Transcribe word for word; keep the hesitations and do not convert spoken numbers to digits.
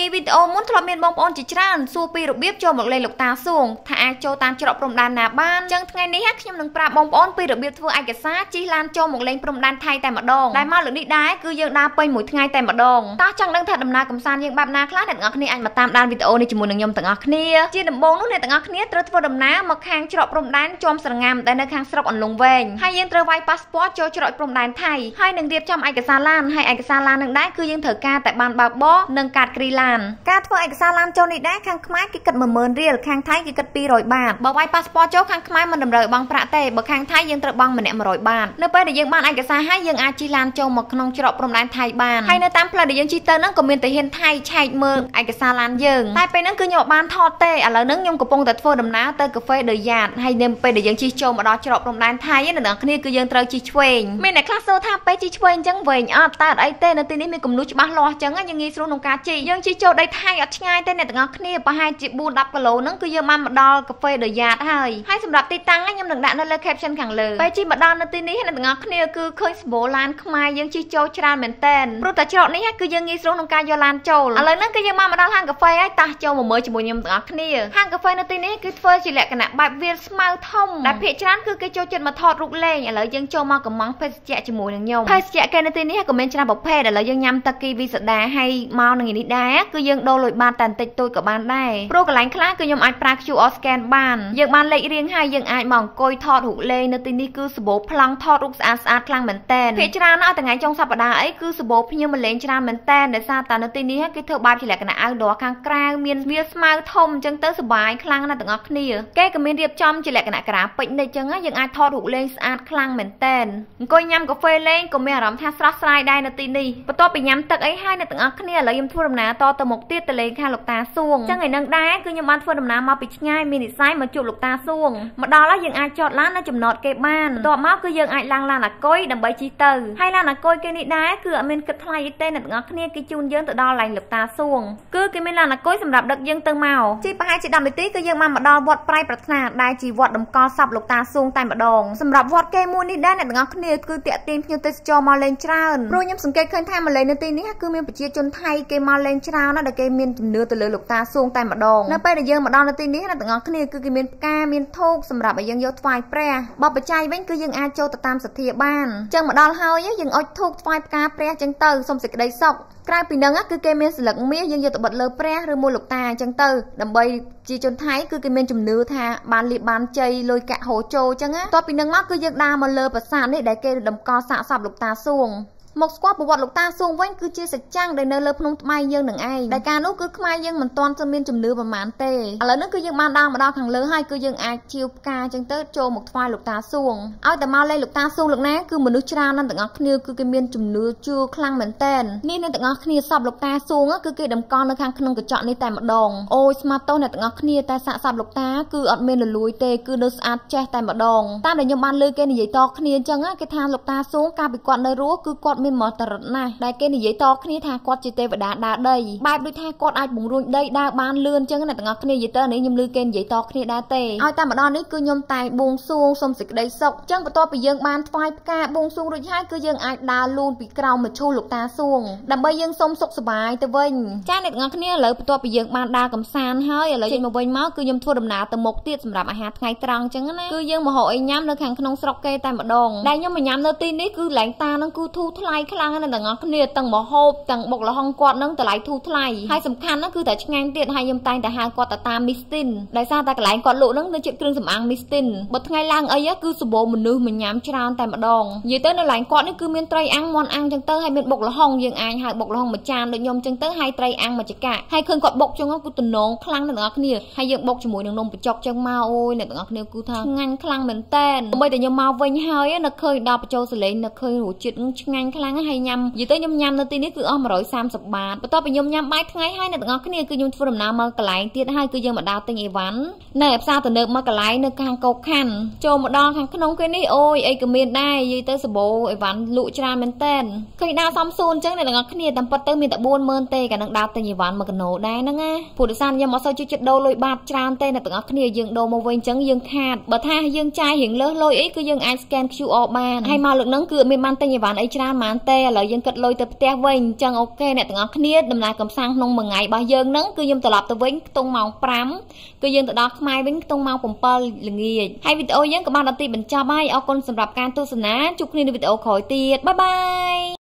ពីវីដេអូមុនធ្លាប់មានបងប្អូនជាច្រើនសួរពីរបៀបចូលមកលេងលោកតាសួងថាអាចចូលតាមច្រកព្រំដែនណាបានអញ្ចឹងថ្ងៃនេះខ្ញុំនឹងប្រាប់បងប្អូនពីរបៀបធ្វើឯកសារជិះឡានចូលមកលេងព្រំដែនថៃតែម្ដងដែលមកលើកនេះដែរគឺយើងដើរពេញមួយថ្ងៃតែម្ដងតោះចង់ដឹងថាដំណើរកំសាន្តយើងបែបណាខ្លះអ្នកទាំងអស់គ្នាអាចមកតាមដានវីដេអូនេះជាមួយនឹងខ្ញុំទាំងអស់គ្នាជាដំបូងនោះអ្នកទាំងអស់គ្នាត្រូវធ្វើដំណើរមកខាងច្រកព្រំដែនជាំស្រងាំដែលនៅខាងស្រុកអន្លង់វែងហើយយើងត្រូវវាយប៉ាសពតចូលច្រកព្រំដែនថៃហើយនឹងរៀបចំឯកសារឡានហើយឯកសារឡាននឹងដែរគឺយើងត្រូវការតែបានបើកបរនិងកាតគ្រីឡានការធ្វើឯកសារឡានចូលនេះដែរខាងខ្មែរគេគិត មួយម៉ឺន រៀលខាងថៃគេគិត ពីររយ បាតបើវាយប៉ាសពតចូលខាងខ្មែរមិនតម្រូវបង់ប្រាក់ទេបើខាងថៃយើងត្រូវបង់ម្នាក់ មួយរយ បាតនៅពេលដែលយើងបានឯកសារហើយយើងអាចជិះឡានចូលមកក្នុងច្រកព្រំដែនថៃបានហើយនៅតាមផ្លូវដែលយើងជិះទៅហ្នឹងក៏មានទាហានថៃឆែកមើលឯកសារឡានយើងតែពេលហ្នឹងគឺខ្ញុំអត់បានថតទេឥឡូវហ្នឹងខ្ញុំកំពុងតែធ្វើដំណើរទៅកាហ្វេដឺយ៉ាតហើយនៅពេលដែលយើងជិះចូលមកដល់ច្រកព្រំដែនថៃអ្នកទាំងគ្នាគឺយើងត្រូវជិះឆ្វេងមានអ្នកខ្លះសួរថាពេលជិះឆ្វេងអញ្ចឹងវែងអត់តើអត់អីទេនៅទីនេះមានគំនូរច្បាស់លាស់អញ្ចឹងយើងងាយស្រួលក្នុងការជិះយើងជិះចូលដីថៃអត់ឆ្ងាយទេអ្នកទាំងគ្នាប្រហែលជា បួនដល់ ដប់ គីឡូហ្នឹងគឺយើងបានមកដល់កាហ្វេដឺយ៉ាតហើយហើយសម្រាប់ទីតាំងខ្ញុំនឹងដាក់នៅលើ caption ខាងលើពេលជិះមកដល់នៅទីនេះអ្នកទាំងគ្នាគឺឃើញសម្បូរឡានខ្មែរយើងជិះចូលច្រើនមែនតើព្រោះតែច្រកនេះគឺយើងងាយស្រួលក្នុងការយកឡានចូលឥឡូវហ្នឹងគឺយើងបានមកដល់ហាងកាហ្វេហើយតោះចូលមកមើលជាមួយខ្ញុំទាំងអស់គ្នាហាងកាហ្វេនៅទីនេះគឺធ្វើជាលក្ខណៈបែបវាលស្មៅធំដែលភាគច្រើនគឺគេចូលចិត្តមកថតរូបលេងឥឡូវយើងចូលមកកំងភេសជ្ជៈជាមួយនឹងខ្ញុំភេសជ្ជៈគេនៅទីនេះក៏មានច្រើនប្រភេទឥឡូវយើងញ៉ាំទឹកគីវីសូដាហើយមកនឹងនេះដែរគឺយើងដូរលុយបាតតែបន្តិចតួចក៏បានដែរព្រោះកន្លែងខ្លះគឺខ្ញុំអាចប្រើ Q R scan បានយើងបានលេខរៀងហើយយើងអាចមកអង្គុយថតរូបលេងនៅទីនេះគឺសម្បូរប្លង់ថតរូបស្អាតស្អាតខ្លាំងមែនតើភាគច្រើនដល់ថ្ងៃចុងសប្តាហ៍អីគឺសម្បូរភ្ញៀវមកលេងច្រើនមែនតើដោយសារតែនៅទីនេះគេធ្វើបែបជាលក្ខណៈ outdoor ខាងក្រៅមានវាលស្មៅធំអញ្ចឹងទៅសប្បាយខ្លាំងណាស់ទាំងអស់គ្នាគេក៏មានរៀបចំជាលក្ខណៈក្រាពេជ្រនេះអញ្ចឹងយើងអាចថតរូបលេងស្អាតខ្លាំងមែនតើអង្គុយញ៉ាំកាហ្វេលេងក៏មានអារម្មណ៍ថាស្រស់ស្រាយដែរនៅទីនេះបន្ទាប់ពីញ៉ាំទឹកអីហើយអ្នកទាំងអស់គ្នាឥឡូវខ្ញុំធ្វើដំណើរតទៅមុខទៀតទៅលេងខាងលោកតាសួងអញ្ចឹងឯនឹងដែរគឺខ្ញុំបានធ្វើដំណើរមកពីឆ្ងាយមាននិស្ស័យមកជួបលោកតាសួងមកដល់ហើយយើងអាចចតឡាននៅចំណតគេបានបន្ទាប់មកគឺយើងអាចឡើងឡានអាគុយដើម្បីជិះទៅហើយឡានអាគុយគេនេះដែរគឺអត់មានគិតថ្លៃទេអ្នកទាំងអស់គ្នាគេជូនយើងទៅដល់ឡែងលោកតាសួងគឺគេមានឡានអាគុយសម្រាប់ដឹកយើងទៅមកជិះប្រហែលជា ដប់ នាទីគឺយើងបានមកដល់វត្តប្រៃប្រាថ្នាដែលជាវត្តតម្កល់សពលោកតាសួងតែម្ដងសម្រាប់វត្តគេមួយនេះដែរអ្នកទាំងអស់គ្នាគឺតាក់ទាញភ្ញៀវទេសចរមកលេងច្រើនព្រោះខ្ញុំសង្កេតឃើញថាមកលេងនៅទីនេះគឺមានប្រជាជនថៃគេមកលេងច្រើនណាស់ដែលគេមានជំនឿទៅលើលោកតាសួងតែម្ដងនៅពេលដែលយើងមកដល់នៅទីនេះអ្នកទាំងអស់គ្នាគឺគេមានផ្កាមានធូបសម្រាប់ឲ្យយើងយកថ្វាយព្រះបបច្ច័យវិញគឺយើងអាចចូលទៅតាមសទ្ធាបានអញ្ចឹងមកដល់ហើយយើងអុជធូបថ្វាយផ្កាព្រះអញ្ចឹងទៅសូមសេចក្តីសុខក្រៅពីនឹងគឺគេមានស្លឹកមាសយើងយកទៅបិទលើព្រះឬមួយលោកតាអញ្ចឹងទៅដើម្បីជាជនថៃគឺគេមានជំនឿថាបានលៀបបានជ័យលុយកាក់ហូរចូលអញ្ចឹងតពីនឹងមកគឺយើងដើរមកលើប្រាសាទនេះដែលគេតម្កល់សាកសពលោកតាសួងមកស្គាល់ប្រវត្តិលោកតាសួងវិញគឺជាសច្ចាំងដែលនៅលើភ្នំត្បៃយើងនឹងឯងដែលការនោះគឺខ្មែរយើងមិនទាន់ទៅមានជំនឿប្រមាណទេឥឡូវនេះគឺយើងបានដើរមកដល់ខាងលើហើយគឺយើងអាចជាវផ្កាអញ្ចឹងទៅចូលមកថ្វាយលោកតាសួងឲ្យតែមកលេងលោកតាសួងលោកណាគឺមនុស្សច្រើនណាស់ទាំងអស់គ្នាគឺគេមានជំនឿជឿខ្លាំងមែនតើនេះអ្នកទាំងអស់គ្នាសពលោកតាសួងគឺគេតម្កល់នៅខាងក្នុងកញ្ចក់នេះតែម្ដងអូយស្មាតតោអ្នកទាំងអស់គ្នាតែសាកសពលោកតាគឺអត់មានលលួយទេគឺនៅស្អាតចេះតែម្ដងតាមដែលខ្ញុំបានលើគេនិយាយតគ្នាអញ្ចឹងគេថាលោកតាសួងកាលពីគាត់នៅរស់គឺគាត់មានមហិទ្ធិឫទ្ធិណាស់ដែលគេនិយាយតគ្នាថាគាត់ជាទេវតាដើរដីបែបដូចថាគាត់អាចបង្រួញដីដើរបានលឿនអញ្ចឹងអ្នកទាំងអស់គ្នានិយាយទៅនេះខ្ញុំឮគេនិយាយតគ្នាដែរទេឲ្យតែម្ដងនេះគឺខ្ញុំតែបួងសួងសុំសេចក្តីសុខអញ្ចឹងបន្ទាប់ពីយើងបានថ្វាយផ្កាបួងសួងរួចហើយគឺយើងអាចដើរលូនពីក្រោមមឈូសលោកតាសួងដើម្បីយើងសុំសុខសប្បាយទៅវិញចាអ្នកទាំងអស់គ្នាឥឡូវបន្ទាប់ពីយើងបានដើរកំសាន្តហើយឥឡូវចេញមកវិញមកគឺខ្ញុំធ្វើដំណើរទៅមុខទៀតសម្រាប់អាហារថ្ងៃត្រង់អញ្ចឹងណាគឺយើងមកហៅអីញ៉ាំនៅខាងក្នុងស្រុកគេតែម្ដងដែលខ្ញុំមកញ៉ាំនៅទីនេះគឺឡែងតានឹងគឺធូរថ្លៃខ្លាំងណាស់អ្នកទាំងអស់គ្នាទាំងមហូបទាំងបុកលហុងគាត់នឹងតម្លៃធូរថ្លៃហើយសំខាន់ណាគឺតែឆ្ងាញ់ទៀតហើយខ្ញុំតែងតែហៅគាត់តាតាមីស្ទីនដោយសារតែកន្លែងគាត់លក់នឹងនៅជិតគ្រឿងសម្អាងមីស្ទីនបើថ្ងៃឡើងអីគឺសម្បូរមនុស្សមកញ៉ាំច្រើនតែម្ដងនិយាយទៅនៅកន្លែងគាត់នេះគឺមានត្រីអាំងមាន់អាំងចឹងទៅហើយមានបុកលហុងយើងអាចហៅបុកលហុងមួយចានដូចខ្ញុំចឹងទៅហើយត្រីអាំងមួយចកាហើយឃើញគាត់បុកចឹងគឺទំនងខ្លាំងអ្នកទាំងអស់គ្នាហើយយើងបុកជាមួយនឹងនំបញ្ចុកចឹងមកអូយអ្នកទាំងអស់គ្នាគឺថាឆ្ងាញ់ខ្លាំងមែនតើដើម្បីតែខ្ញុំមកវិញហើយនៅឃើញដល់បញ្ចូលសលេងនៅឃើញរសជាតិឆ្ងាញ់ខ្លាំងហើយញ៉ាំនិយាយទៅខ្ញុំញ៉ាំនៅទីនេះគឺអស់មួយរយសាមសិបបាតបន្ទាប់ពីខ្ញុំញ៉ាំបាយថ្ងៃហើយអ្នកទាំងអស់គ្នាគឺខ្ញុំធ្វើដំណើរមកកន្លែងទៀតហើយគឺយើងមកដើរទិញអីវ៉ាន់នៅផ្សារទំនើបមកកន្លែងនៅខាងកោកខាន់ចូលមកដល់ខាងក្នុងគេនេះអូយអីក៏មានដែរនិយាយទៅសបោអីវ៉ាន់លក់ច្រើនមែនតើឃើញដើរសំសួនអញ្ចឹងអ្នកទាំងអស់គ្នាតាមពិតទៅមានតែបួនម៉ឺនទេកាលនឹងដើរទិញអីវ៉ាន់មកកណូដែរហ្នឹងណាពុទ្ធសាសនាខ្ញុំអត់សូវជឿចិត្តដូរលុយបាតច្រើនទេអ្នកទាំងអស់គ្នាយើងដូរមកវិញអញ្ចឹងយើងខាតបើថាយើងចាយរៀងលើសលុយអីគឺយើងអាច scan Q R បានហើយមកលើកហ្នឹងគឺអត់មានបានទិញអីវ៉ាន់អីច្រើនបានបានទេឥឡូវយើងគិតលុយទៅផ្ទះវិញអញ្ចឹងអូខេអ្នកទាំងអស់គ្នាដំណើរកំសាន្តក្នុងមួយថ្ងៃរបស់យើងហ្នឹងគឺខ្ញុំត្រឡប់ទៅវិញខ្ទង់ម៉ោងប្រាំគឺយើងទៅដល់ខ្មែរវិញខ្ទង់ម៉ោងbảyល្ងាចហើយវីដេអូយើងក៏បានដល់ទីបញ្ចប់ហើយអរគុណសម្រាប់ការទស្សនាជួបគ្នានៅវីដេអូក្រោយទៀតបាយបាយ